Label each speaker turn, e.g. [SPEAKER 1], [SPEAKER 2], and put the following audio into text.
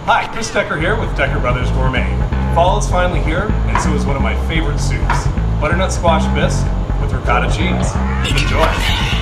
[SPEAKER 1] Hi, Chris Decker here with Decker Brothers Gourmet. Fall is finally here, and so is one of my favorite soups, Butternut Squash Bisque with Ricotta Cheese. Enjoy!